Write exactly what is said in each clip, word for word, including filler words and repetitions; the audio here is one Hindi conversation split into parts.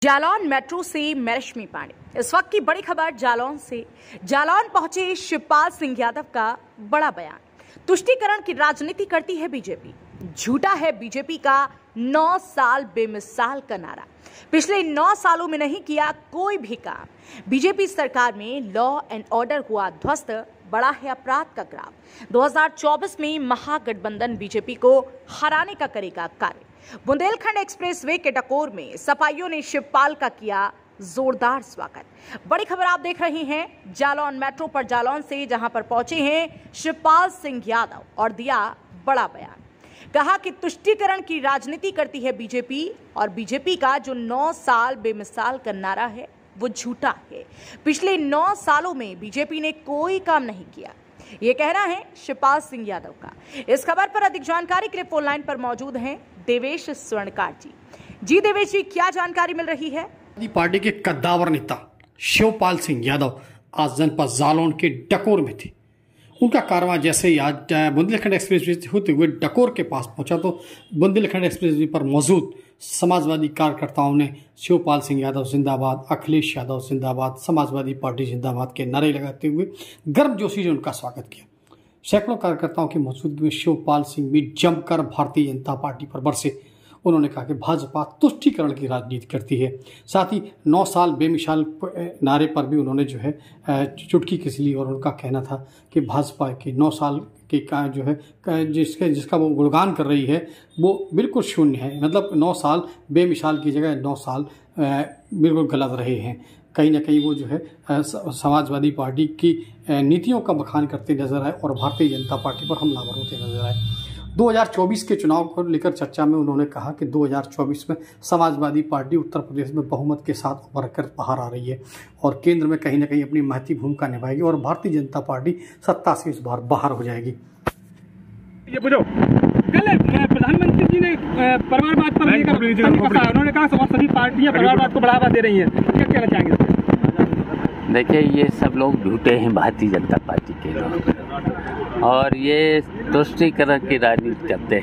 जालौन मेट्रो से मैं रश्मि पांडे। इस वक्त की बड़ी खबर जालौन से। जालौन पहुंचे शिवपाल सिंह यादव का बड़ा बयान। तुष्टीकरण की राजनीति करती है बीजेपी। झूठा है बीजेपी का नौ साल बेमिसाल का नारा। पिछले नौ सालों में नहीं किया कोई भी काम। बीजेपी सरकार में लॉ एंड ऑर्डर हुआ ध्वस्त। बड़ा है अपराध का ग्राफ। दो हज़ार चौबीस में महागठबंधन बीजेपी को हराने का करेगा कार्य। बुंदेलखंड एक्सप्रेसवे के डकोर में सपाइयों ने शिवपाल का किया जोरदार स्वागत। बड़ी खबर आप देख रहे हैं जालौन मेट्रो पर जालौन से, जहां पर पहुंचे हैं शिवपाल सिंह यादव और दिया बड़ा बयान। कहा कि तुष्टीकरण की राजनीति करती है बीजेपी और बीजेपी का जो नौ साल बेमिसाल का नारा है वो झूठा है। पिछले नौ सालों में बीजेपी ने कोई काम नहीं किया, ये कहना है शिवपाल सिंह यादव का। इस खबर पर अधिक जानकारी के लिए फोन लाइन पर मौजूद हैं देवेश स्वर्णकार जी। जी देवेश जी, क्या जानकारी मिल रही है? पार्टी के कद्दावर नेता शिवपाल सिंह यादव आज जनपद जालौन के डकोर में थे। उनका कारवां जैसे ही आज बुंदेलखंड एक्सप्रेसवे होते हुए डकोर के पास पहुंचा तो बुंदेलखंड एक्सप्रेसवे पर मौजूद समाजवादी कार्यकर्ताओं ने शिवपाल सिंह यादव जिंदाबाद, अखिलेश यादव जिंदाबाद, समाजवादी पार्टी जिंदाबाद के नारे लगाते हुए गर्मजोशी से उनका स्वागत किया। सैकड़ों कार्यकर्ताओं की मौजूदगी में शिवपाल सिंह भी जमकर भारतीय जनता पार्टी पर बरसे। उन्होंने कहा कि भाजपा तुष्टीकरण की राजनीति करती है। साथ ही नौ साल बेमिसाल नारे पर भी उन्होंने जो है चुटकी किस ली और उनका कहना था कि भाजपा के नौ साल के का जो है जिसके जिसका वो गुणगान कर रही है वो बिल्कुल शून्य है। मतलब नौ साल बेमिसाल की जगह नौ साल बिल्कुल गलत रहे हैं। कहीं ना कहीं वो जो है समाजवादी पार्टी की नीतियों का बखान करते नजर आए और भारतीय जनता पार्टी पर हमलावर होते नजर आए। दो हज़ार चौबीस के चुनाव को लेकर चर्चा में उन्होंने कहा कि दो हज़ार चौबीस में समाजवादी पार्टी उत्तर प्रदेश में बहुमत के साथ उभर कर बाहर आ रही है और केंद्र में कहीं ना कहीं अपनी महती भूमिका निभाएगी और भारतीय जनता पार्टी सत्ता से इस बार बाहर हो जाएगी। ये पूछो, कल प्रधानमंत्री जी ने परिवारवाद पर लेकर उन्होंने कहा सभी पार्टियां परिवारवाद को बढ़ावा दे रही हैं, क्या कहना चाहेंगे? देखिए, ये सब लोग झूठे हैं भारतीय जनता पार्टी के लोग और ये तुष्टीकरण की राजनीति करते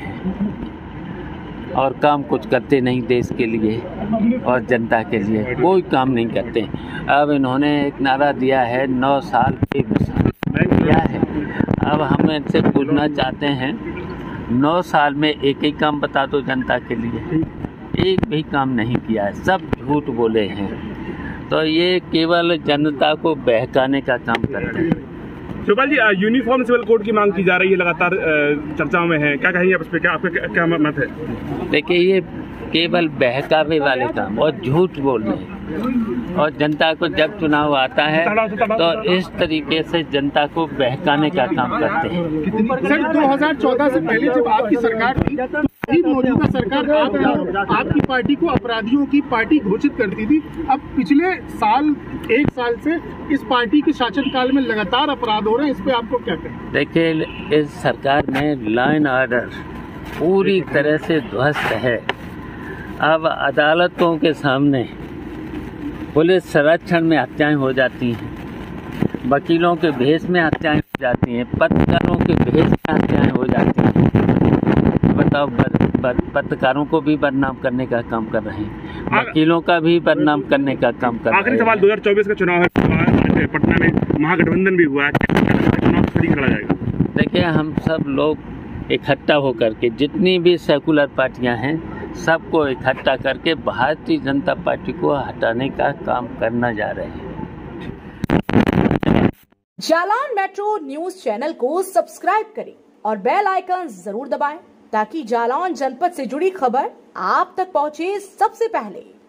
हैं और काम कुछ करते नहीं देश के लिए और जनता के लिए कोई काम नहीं करते। अब इन्होंने एक नारा दिया है नौ साल बेमिसाल किया है। अब हम इनसे पूछना चाहते हैं नौ साल में एक ही काम बता दो जनता के लिए। एक भी काम नहीं किया है, सब झूठ बोले हैं। तो ये केवल जनता को बहकाने का काम करते हैं। Shivpal ji, uniform civil code की मांग की जा रही है, लगातार चर्चाओं में है, क्या कहेंगे आप इस पे? क्या आपका क्या मत है? देखिए, ये केवल बहकावे वाले काम और झूठ बोल रहे हैं और जनता को जब चुनाव आता है तो इस तरीके से जनता को बहकाने का काम करते हैं। सर, दो हज़ार चौदह से पहले जब आपकी सरकार थी, मौजूदा सरकार आप, आपकी पार्टी को अपराधियों की पार्टी घोषित करती थी। अब पिछले साल एक साल से इस पार्टी के शासनकाल में लगातार अपराध हो रहे हैं, इस पे आपको क्या कहना? देखिए, इस सरकार में लॉ एंड ऑर्डर पूरी तरह से ध्वस्त है। अब अदालतों के सामने पुलिस संरक्षण में हत्याएं हो जाती हैं, वकीलों के भेष में हत्याएं हो जाती हैं, पत्रकारों के भेष में हत्याएं हो जाती हैं। बताओ, पत्रकारों को भी बदनाम करने का काम कर रहे हैं, वकीलों का भी बदनाम करने का काम कर रहे हैं। आखिरी सवाल, दो हज़ार चौबीस का चुनाव है, पटना में महागठबंधन भी हुआ है, चुनाव खड़ा जाएगा? देखिए, हम सब लोग इकट्ठा होकर के जितनी भी सेकुलर पार्टियां हैं सबको इकट्ठा करके भारतीय जनता पार्टी को हटाने का काम करना जा रहे हैं। जालौन मेट्रो न्यूज चैनल को सब्सक्राइब करें और बेल आइकन जरूर दबाएं ताकि जालौन जनपद से जुड़ी खबर आप तक पहुंचे सबसे पहले।